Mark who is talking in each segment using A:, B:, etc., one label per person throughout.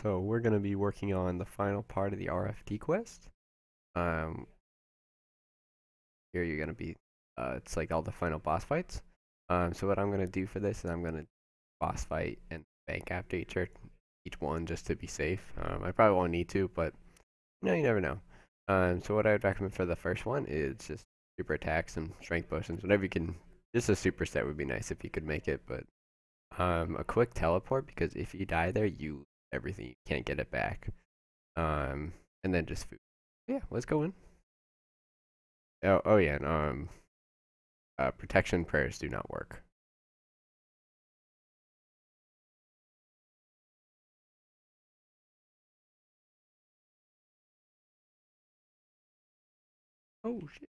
A: So we're gonna be working on the final part of the RFD quest. Um, Here you're gonna be, it's like all the final boss fights. So what I'm gonna do for this is I'm gonna boss fight and bank after each one just to be safe. I probably won't need to, but you never know. So what I would recommend for the first one is just super attacks and strength potions, whatever you can. Just a super set would be nice if you could make it, but a quick teleport because if you die there, you lose everything. You can't get it back. Um, and then just food. Yeah, let's go in. Oh yeah, and, protection prayers do not work. Oh shit.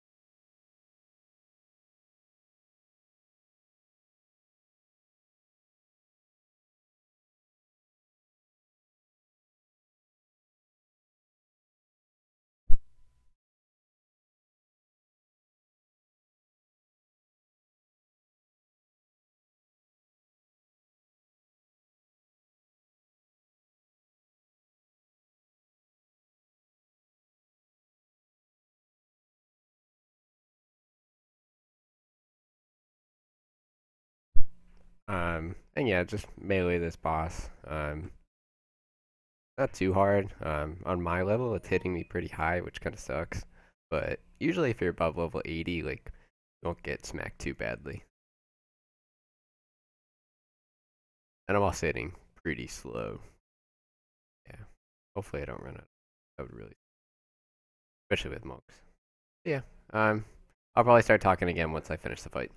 A: And yeah, just melee this boss. Not too hard. On my level, it's hitting me pretty high, which kind of sucks. But usually, if you're above level 80, like, you won't get smacked too badly. And I'm also hitting pretty slow. Yeah. Hopefully, I don't run out. That would really, especially with monks. Yeah. Um, I'll probably start talking again once I finish the fight.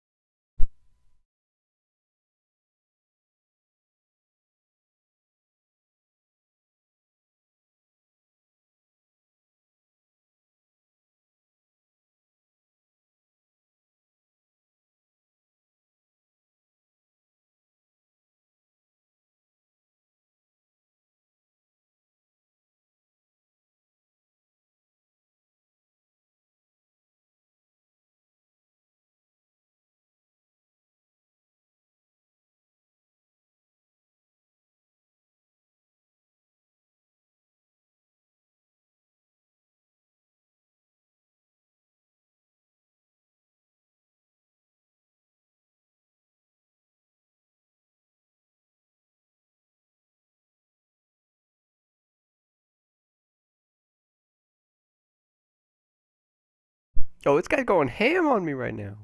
A: Oh, this guy's going ham on me right now.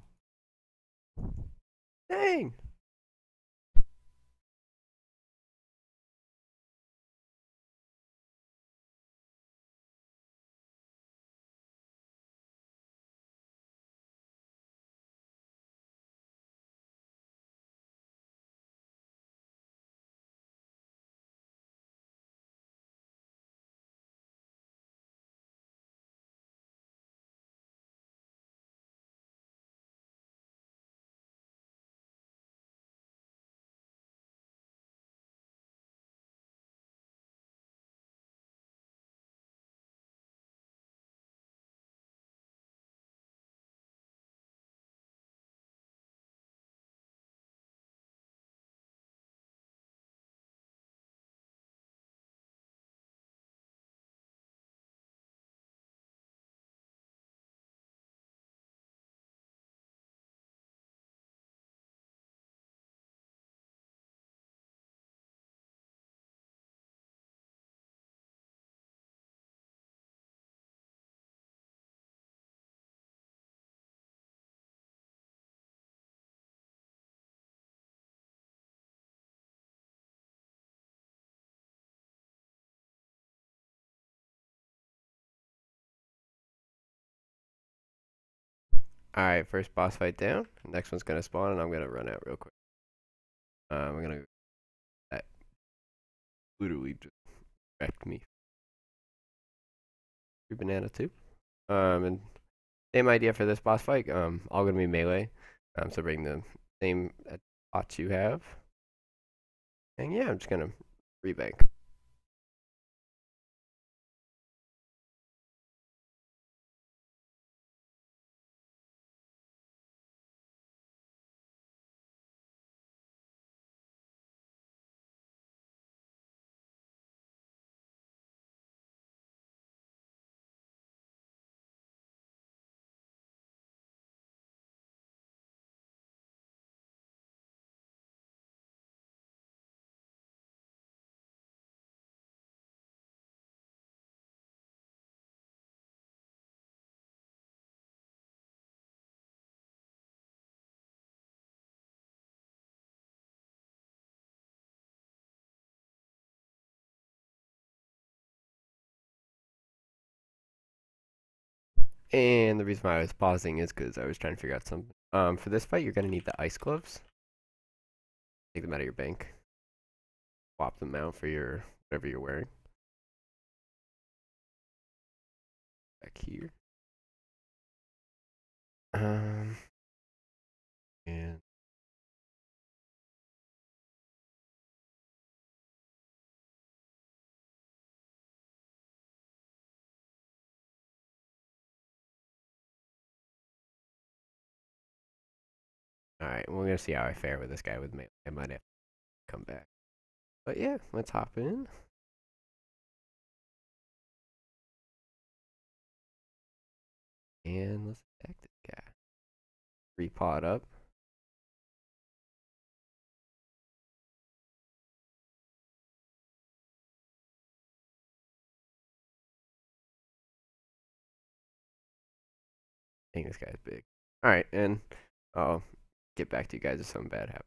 A: Dang. Alright, first boss fight down. Next one's gonna spawn, and I'm gonna run out real quick. I'm gonna. That literally just wrecked me. Free banana too. And same idea for this boss fight. All gonna be melee. So bring the same bots you have. And yeah, I'm just gonna rebank. And the reason why I was pausing is because I was trying to figure out something. For this fight, you're gonna need the ice gloves. Take them out of your bank. Swap them out for your whatever you're wearing. Back here. And all right, we're gonna see how I fare with this guy with melee. I might have to come back. But yeah, let's hop in. And let's attack this guy. 3-pot up. Dang, this guy's big. Alright, and I'll get back to you guys if something bad happens.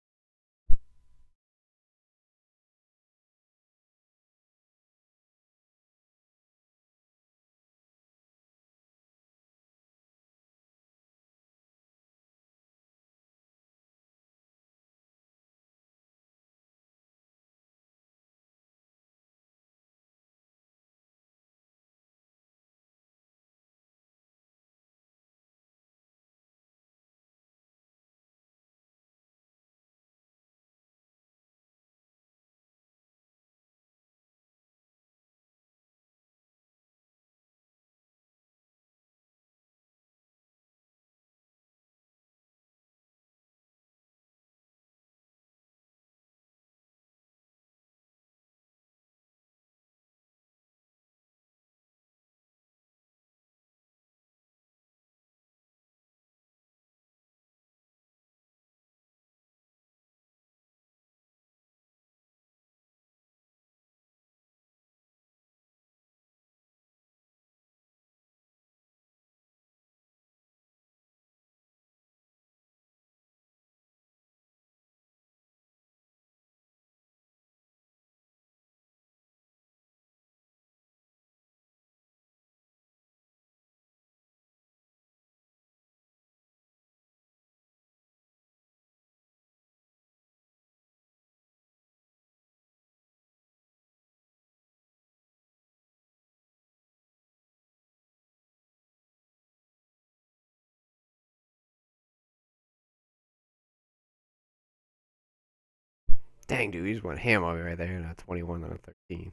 A: Dang, dude, he just went ham on me right there. Not 21, not 13.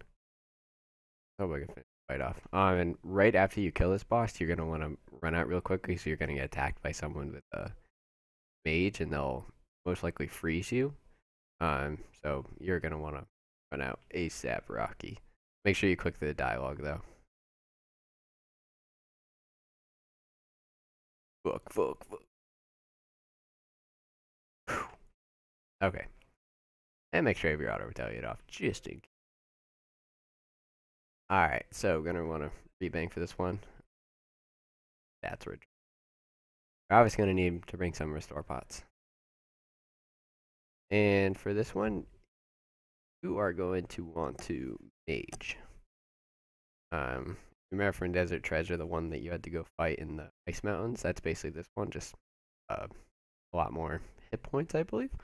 A: Hope I can finish the fight off. And right after you kill this boss, you're gonna want to run out real quickly, so you're gonna get attacked by someone with a mage, and they'll most likely freeze you. So you're gonna want to run out ASAP, Rocky. Make sure you click the dialogue though. Fuck. Okay. And make sure you have your auto retaliate off just in case. Alright, so we're gonna want to rebank for this one. That's rich. We're obviously gonna need to bring some restore pots. And for this one, you are going to want to mage. Remember from Desert Treasure, the one that you had to go fight in the Ice Mountains? That's basically this one, just a lot more hit points, I believe.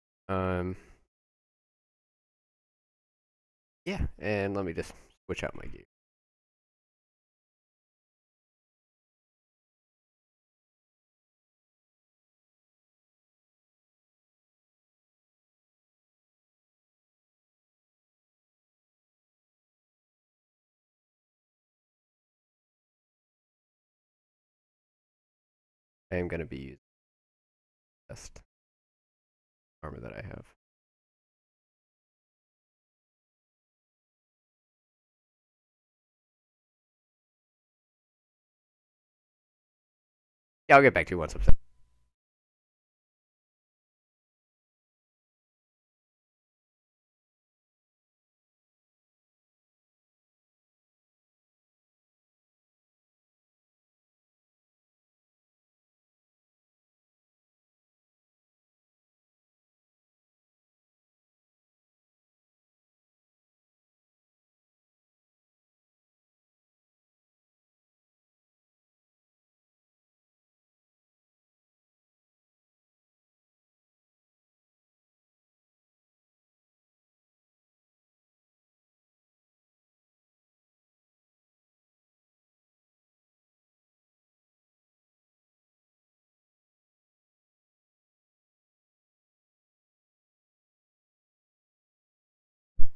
A: Yeah, and let me just switch out my gear. I am going to be using the best armor that I have. Yeah, I'll get back to you once I'm set.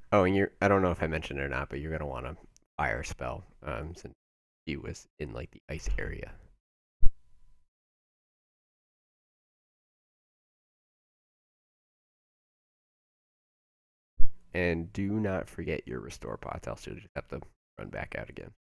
A: Oh, and you're I don't know if I mentioned it or not, but you're gonna want to fire spell since he was in like the ice area. And do not forget your restore pots, else you'll just have to run back out again.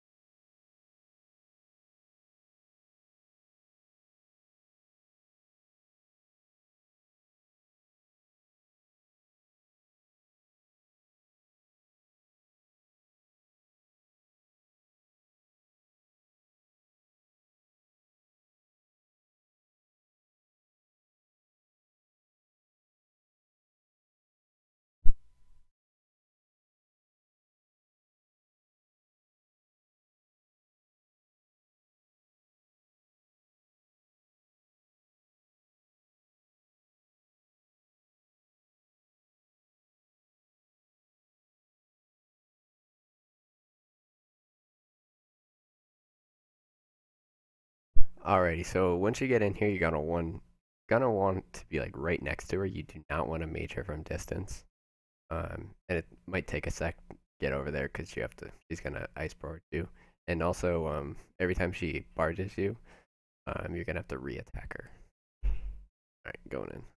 A: Alrighty, so once you get in here, you're gonna want to be like right next to her. You do not want to mage her from distance. And it might take a sec to get over there because she's gonna ice power too. And also, every time she barges you, you're gonna have to re-attack her. Alright, going in.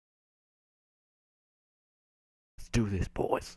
A: Let's do this, boys.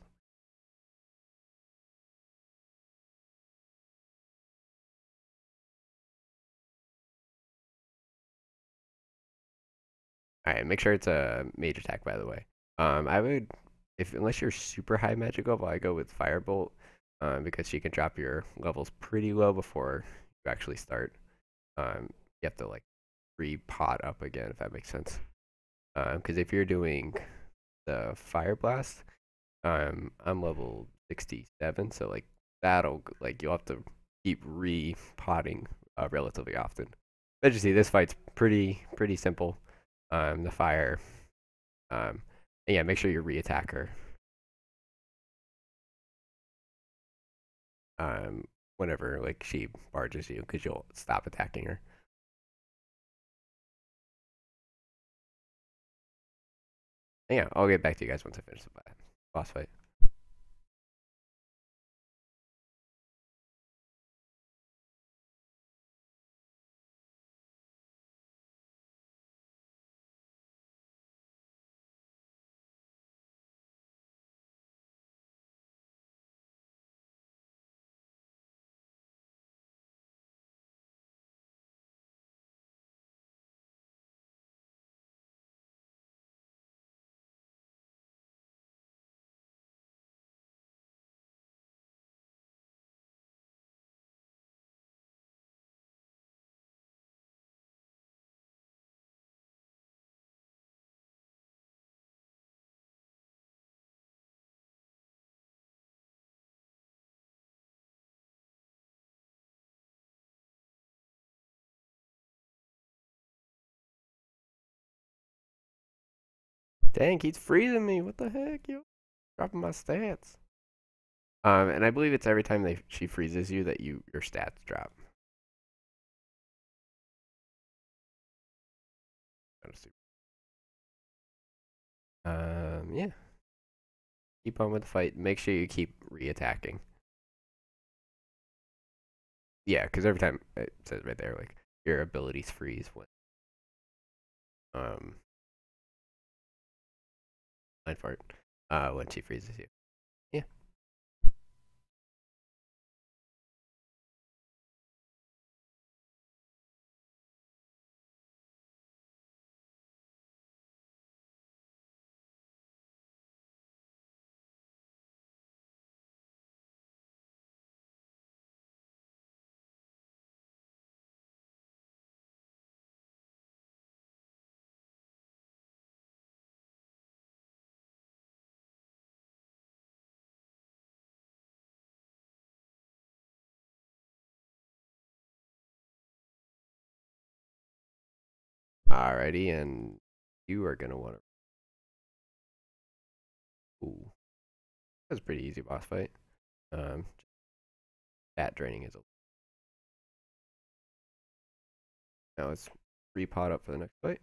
A: Alright, make sure it's a mage attack, by the way. I would, if unless you're super high magic level, I go with Firebolt, because she can drop your levels pretty low before you actually start. You have to like re-pot up again, if that makes sense. Because if you're doing the Fire Blast, I'm level 67, so like that'll like you'll have to keep re-potting relatively often. But you see, this fight's pretty simple. The fire, and yeah, make sure you re-attack her. Um, Whenever like she barges you, because you'll stop attacking her. And yeah, I'll get back to you guys once I finish the boss fight. Dang, he's freezing me. What the heck, yo? Dropping my stats. And I believe it's every time she freezes you that your stats drop. Yeah. Keep on with the fight. Make sure you keep re-attacking. Yeah, because every time it says right there, like your abilities freeze um line fart when she freezes you. Yeah. Alrighty, and you are gonna want to. Ooh, that's a pretty easy boss fight. Um, Stat draining is a. Now let's repot up for the next fight.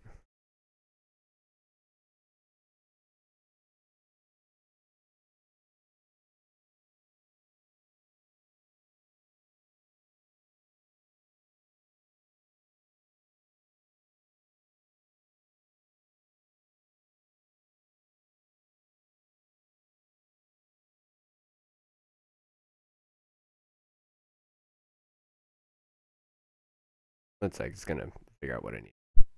A: One sec, it's gonna figure out what I need.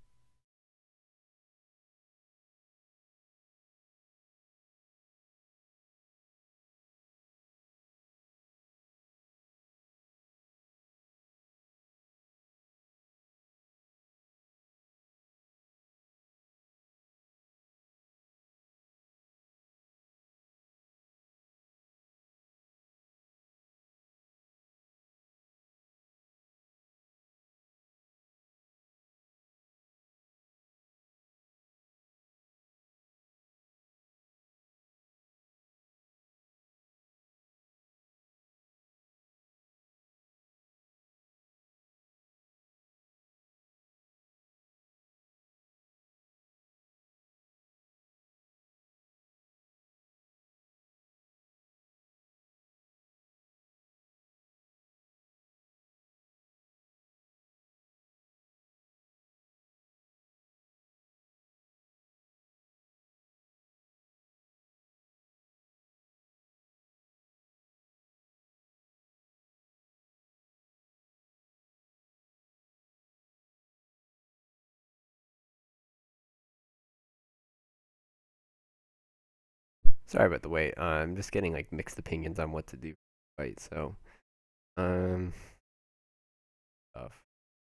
A: Sorry about the wait. I'm just getting like mixed opinions on what to do. Right, so um, tough.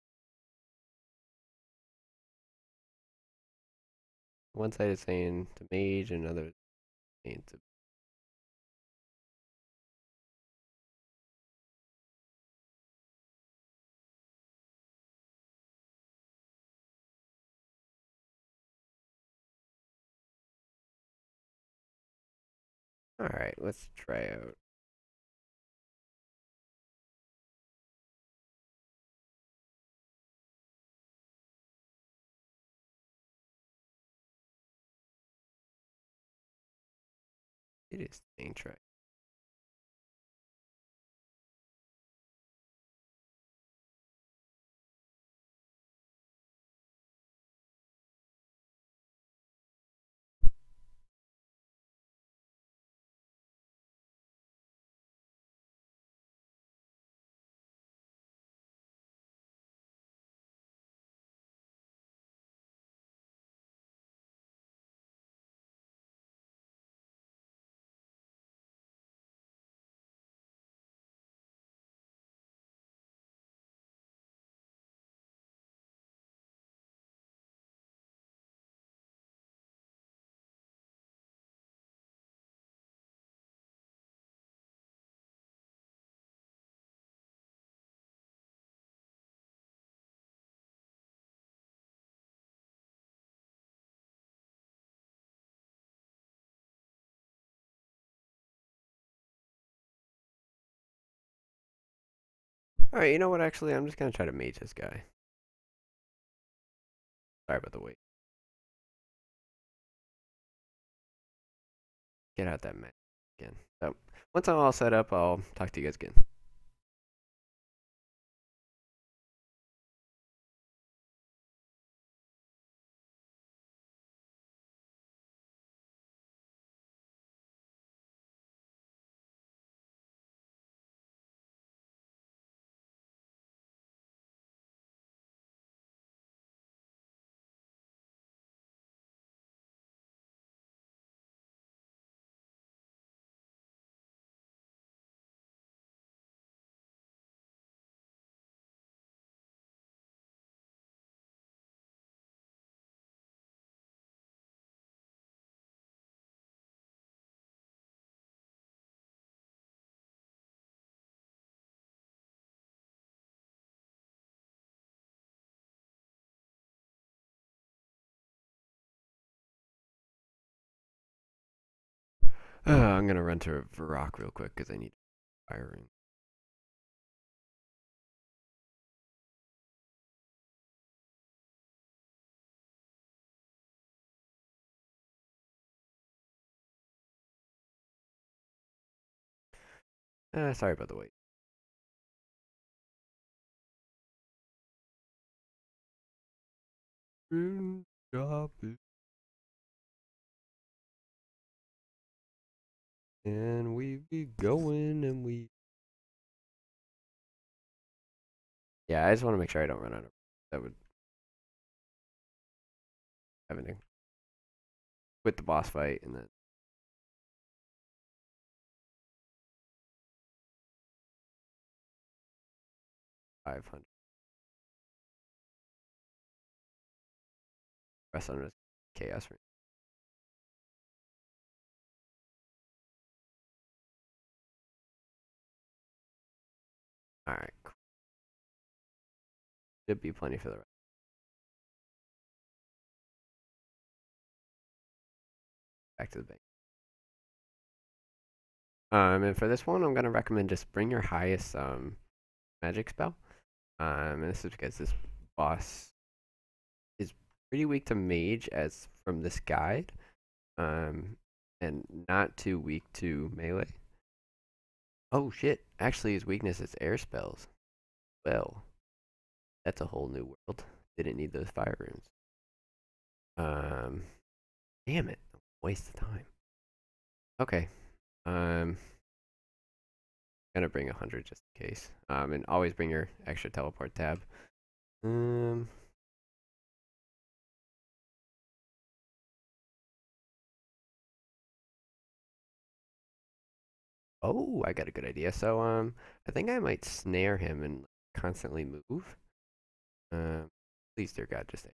A: One side is saying to mage, another is saying to. All right, let's try out. It is saying try. All right, you know what? Actually, I'm just gonna try to mage this guy. Sorry about the wait. Get out that map again. So once I'm all set up, I'll talk to you guys again. I'm gonna run to Varrock real quick because I need firing. Sorry about the wait. Stop it. And we be going and we. Yeah, I just want to make sure I don't run out of That would having to quit the boss fight and then 500 press on chaos. All right, cool. Should be plenty for the rest. Back to the bank. And for this one, I'm gonna recommend just bring your highest magic spell. And this is because this boss is pretty weak to mage as from this guide. And not too weak to melee. Oh shit! Actually, his weakness is air spells. Well, that's a whole new world. Didn't need those fire runes. Damn it! Waste of time. Okay. Gonna bring 100 just in case. And always bring your extra teleport tab. Oh, I got a good idea. So, I think I might snare him and constantly move. Please, dear God, just.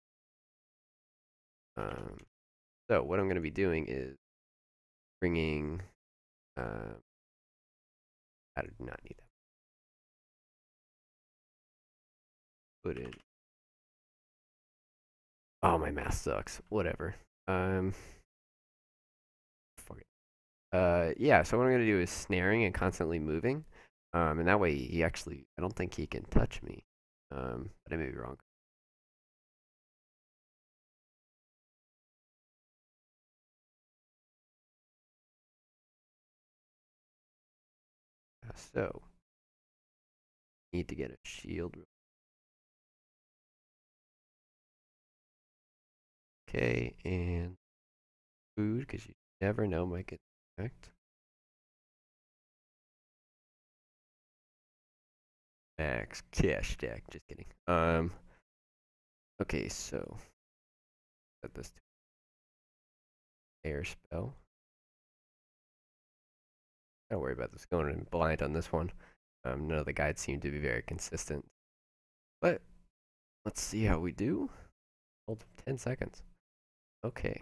A: So what I'm gonna be doing is bringing. I do not need that. Put in. Oh, my math sucks. Whatever. Fuck it. Yeah. So what I'm gonna do is snaring and constantly moving. And that way he actually, I don't think he can touch me. But I may be wrong. So need to get a shield. Okay, and food because you never know might get attacked. Max cash stack. Just kidding. Okay, so set this to air spell. Don't worry about this going in blind on this one. None of the guides seem to be very consistent. But let's see how we do. Hold 10 seconds. Okay.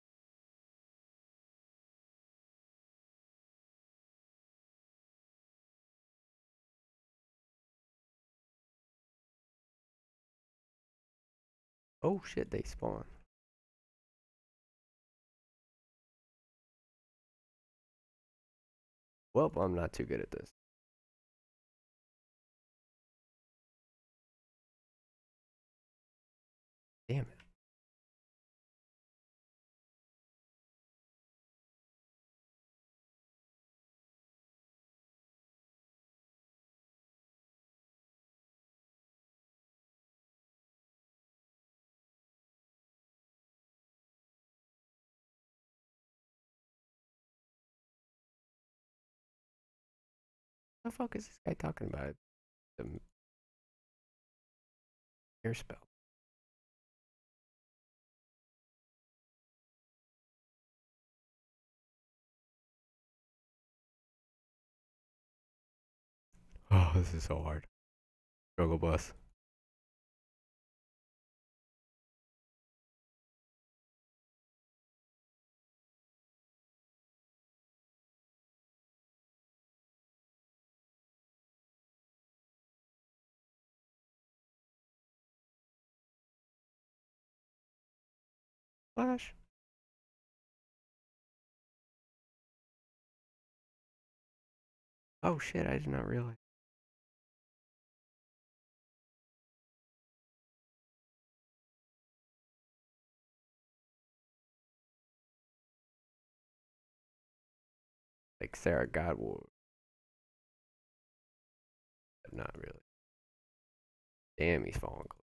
A: Oh shit, they spawn. Well, I'm not too good at this. Damn it. What the fuck is this guy talking about? The air spell. Oh, this is so hard. Struggle bus. Flash. Oh shit, I did not realize. Like Sarah Godward. But not really. Damn, he's falling close.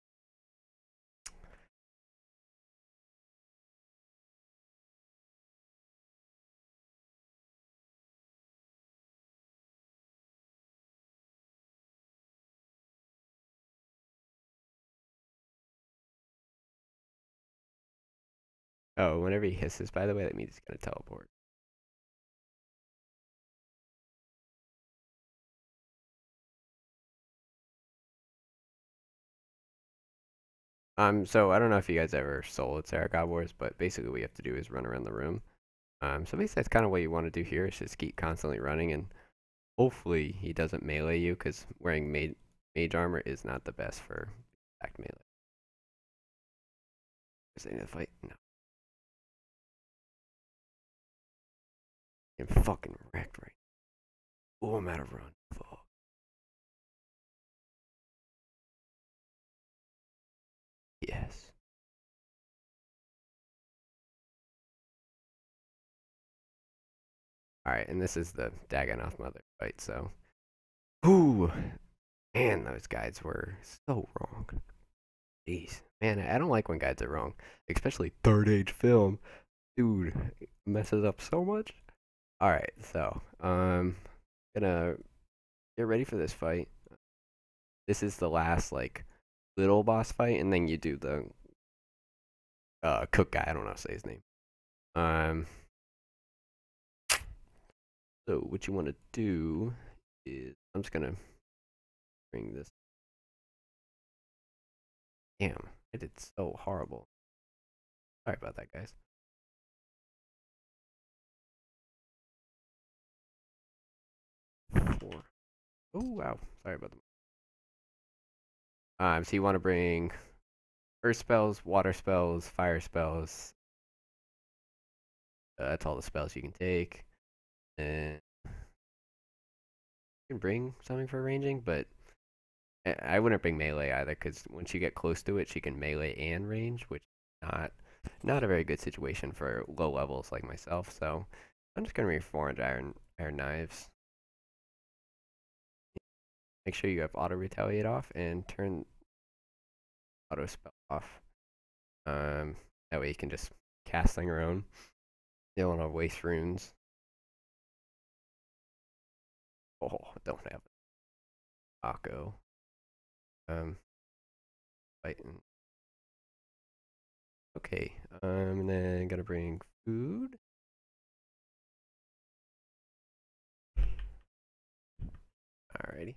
A: Oh, whenever he hisses, by the way, that means he's gonna teleport. So I don't know if you guys ever soloed Sarah God Wars, but basically what you have to do is run around the room. So basically that's kind of what you want to do here is just keep constantly running, and hopefully he doesn't melee you, because wearing mage armor is not the best for attack melee. Is any of the fight? No. I'm fucking wrecked right now. Oh, I'm out of run. Fuck. Yes. Alright, and this is the Dagannoth Mother fight, so. Ooh, man, those guides were so wrong. Jeez. Man, I don't like when guides are wrong. Especially third age film. Dude, it messes up so much. Alright, so, gonna get ready for this fight. This is the last, like, little boss fight, and then you do the, cook guy. I don't know how to say his name. Um, so what you want to do is, I'm just gonna bring this. Damn, I did so horrible. Sorry about that, guys. Four. Oh, wow. Sorry about that. So you want to bring earth spells, water spells, fire spells. That's all the spells you can take. And you can bring something for ranging, but I wouldn't bring melee either, because once you get close to it, she can melee and range, which is not a very good situation for low levels like myself. So I'm just gonna bring 400 iron knives. Make sure you have auto retaliate off and turn auto spell off. That way you can just cast thing around. You don't want to waste runes. Oh, don't have Akko. Fighting. Okay. And then gotta bring food. Alrighty.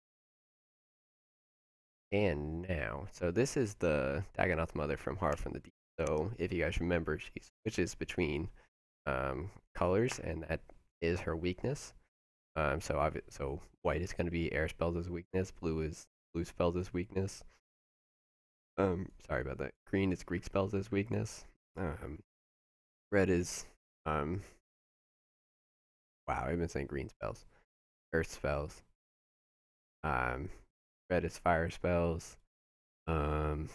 A: And now, so this is the Dagannoth Mother from Heart from the Deep. So if you guys remember, she switches between colors, and that is her weakness. So white is going to be air spells as weakness. Blue is blue spells as weakness. Sorry about that. Green is Greek spells as weakness. Red is wow, I've been saying green spells. Earth spells. Um, red is fire spells. Um,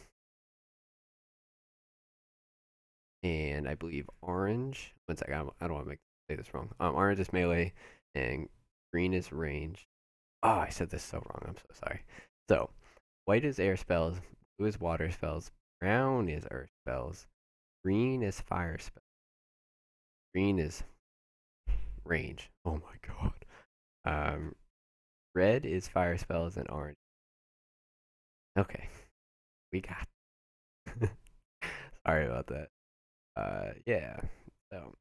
A: and I believe orange. One second, I don't want to say this wrong. Orange is melee, and green is range. Oh, I said this so wrong. I'm so sorry. So, white is air spells, blue is water spells, brown is earth spells, green is fire spells, green is range. Oh my god. Um, red is fire spells, and orange. Okay, we got. Sorry about that. Yeah. So,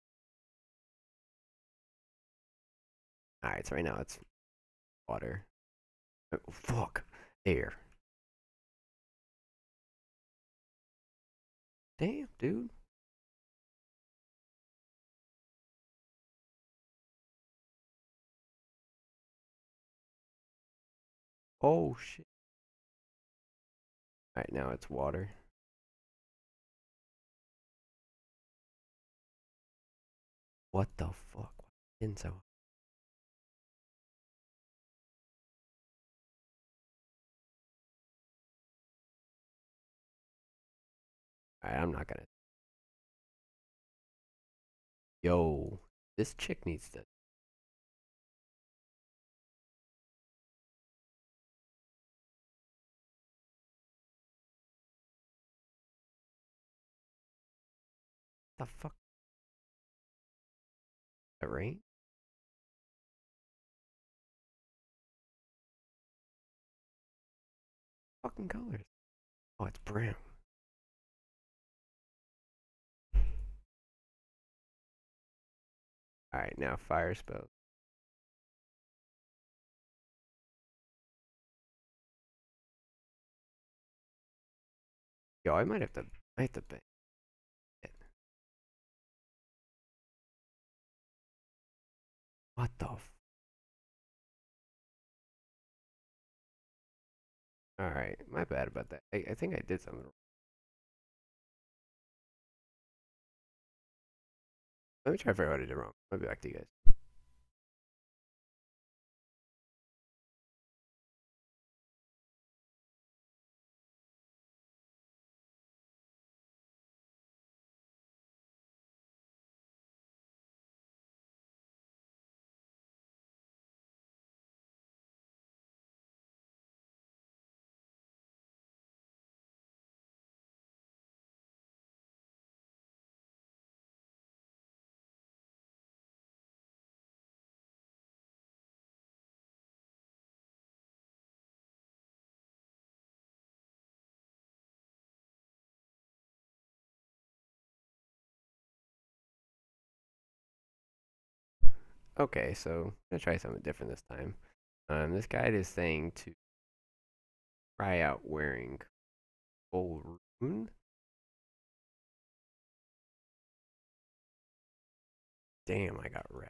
A: all right. So right now it's water. Oh, fuck. Air. Damn, dude. Oh shit. All right, now it's water. What the fuck? So. All right, I'm not gonna. Yo, this chick needs to. The fuck? The rain? Fucking colors. Oh, it's brown. Alright, now fire spell. Yo, I might have to ban it. What the Alright, my bad about that. I think I did something wrong. Let me try to figure out what I did wrong. I'll be back to you guys. Okay, so I'm gonna try something different this time. This guide is saying to try out wearing full rune. Damn, I got wrecked.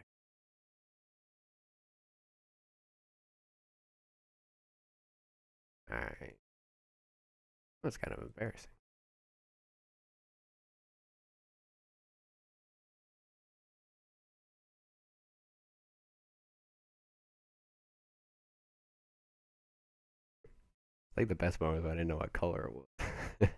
A: Alright. That's kind of embarrassing. Like the best moment was when I didn't know what color it was.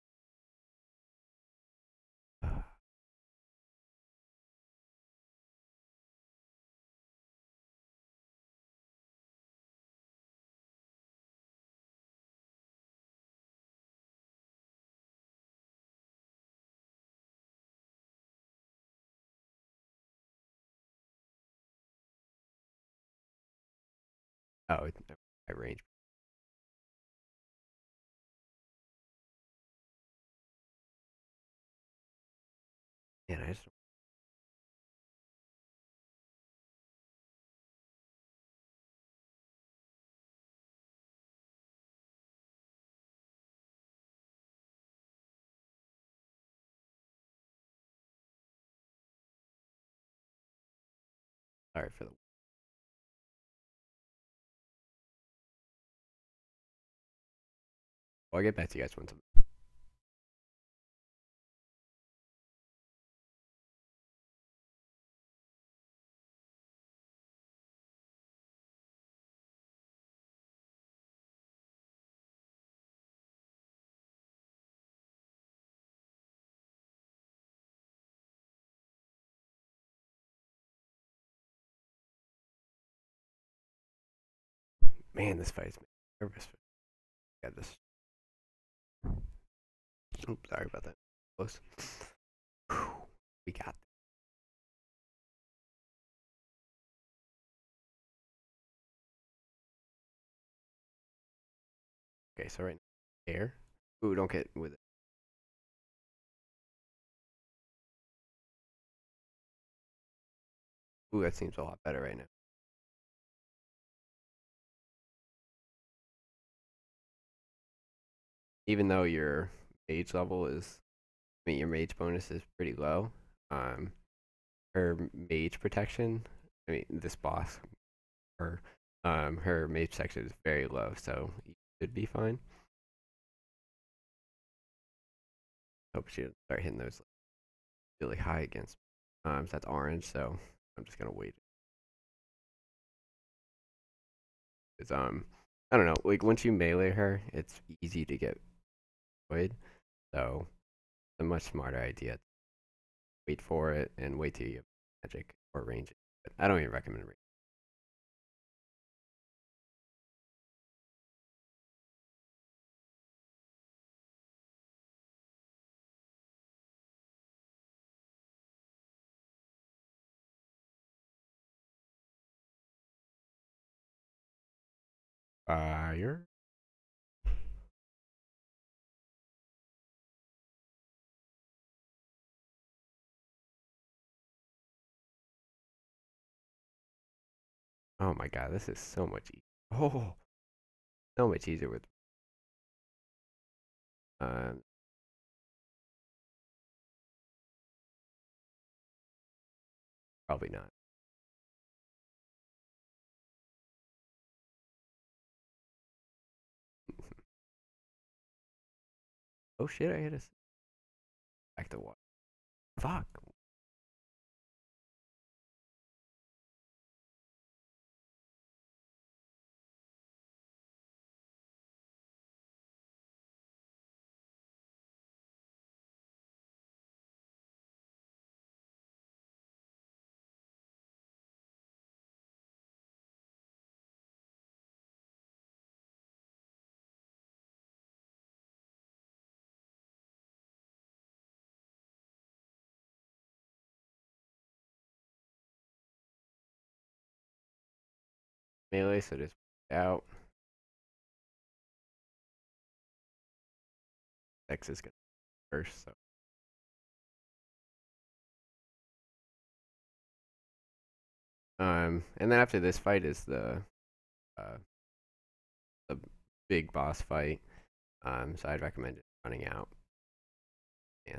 A: Oh, I range. Man, I just sorry for the. Well, I'll get back to you guys once I'm. Man, this fight's making me nervous. Got this. Oops, sorry about that. Close. Whew, we got. Okay, so right now, air. Ooh, don't get with it. Ooh, that seems a lot better right now. Even though your mage level is, I mean, your mage bonus is pretty low. Um, her mage protection, I mean, this boss, her mage section is very low, so you should be fine. Hope she doesn't start hitting those really high against. So that's orange, so I'm just gonna wait. It's I don't know, like once you melee her, it's easy to get void. So it's a much smarter idea. Wait for it and wait till you have magic or range. But I don't even recommend range. Fire. Oh my god, this is so much easier. Oh, so much easier with. Um, Probably not. Oh shit, I hit a. Back to what? Fuck. Melee, so just out. X is gonna first, so. And then after this fight is uh the big boss fight. So I'd recommend just running out. And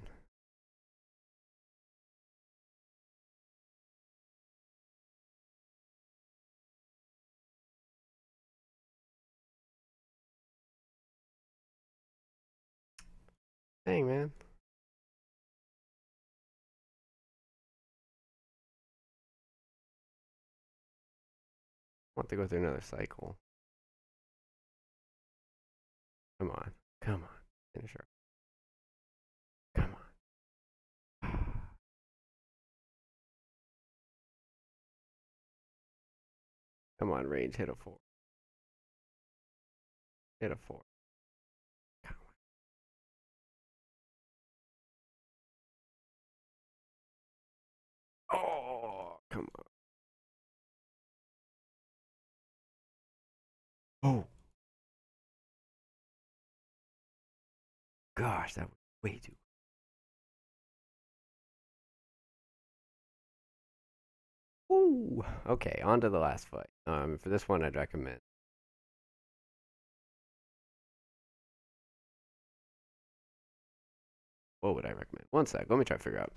A: dang man, I want to go through another cycle. Come on, come on, finish her. Come on. Come on, range, hit a 4. Hit a 4. Come on. Oh, come on. Oh, gosh, that was way too. Ooh. Okay, on to the last fight. For this one, I'd recommend. What would I recommend? One sec. Let me try to figure out.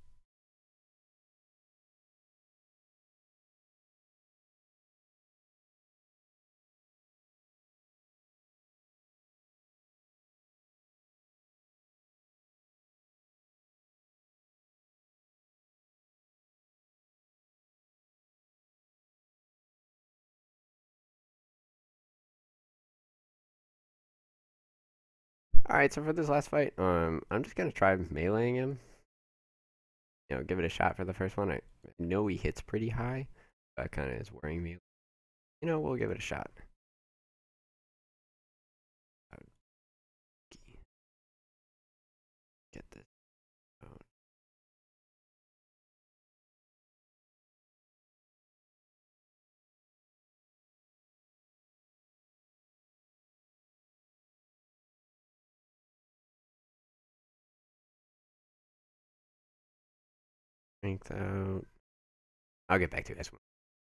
A: All right, so for this last fight, I'm just gonna try meleeing him. Give it a shot for the first one. I know he hits pretty high. That kind of is worrying me. We'll give it a shot. Get this. Out. Strength out. I'll get back to this one.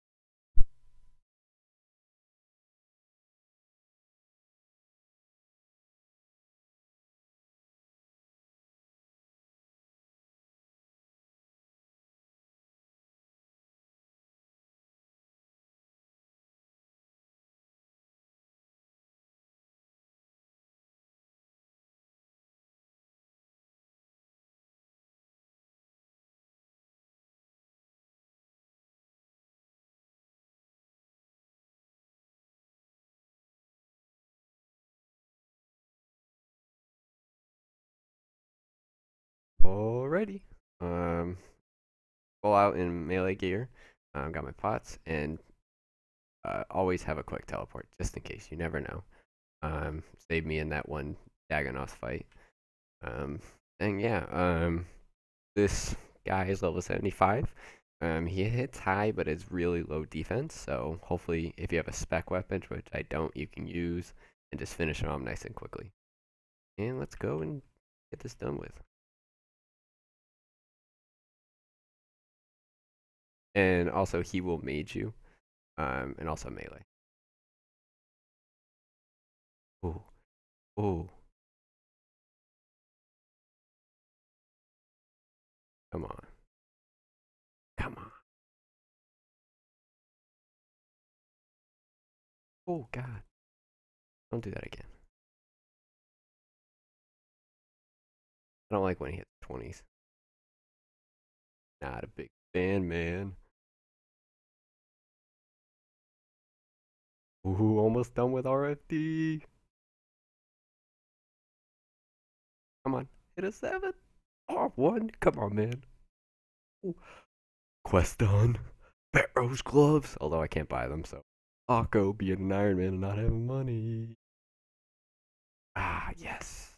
A: Alrighty. Full out in melee gear. Got my pots and always have a quick teleport just in case. You never know. Saved me in that one Dagonoth fight. Um, and yeah. This guy is level 75. He hits high, but it's really low defense. So hopefully, if you have a spec weapon, which I don't, you can use and just finish him off nice and quickly. And let's go and get this done with. And also, he will mage you. And also melee. Ooh, ooh, come on, come on. Oh God, don't do that again. I don't like when he hits 20s. Not a big fan, man. Ooh, almost done with RFD. Come on, hit a 7. R1, come on, man. Ooh. Quest done. Barrow's gloves, although I can't buy them, so. Akko being an Iron Man and not having money. Ah, yes.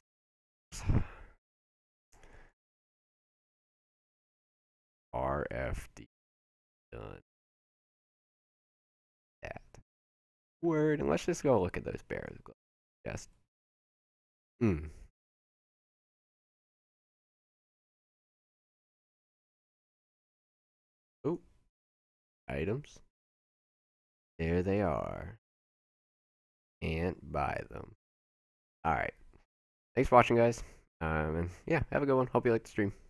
A: RFD done. That. Word, and let's just go look at those Barrow's gloves. Yes. Hmm. Oh, items. There they are. Can't buy them. Alright. Thanks for watching, guys. And yeah, have a good one. Hope you like the stream.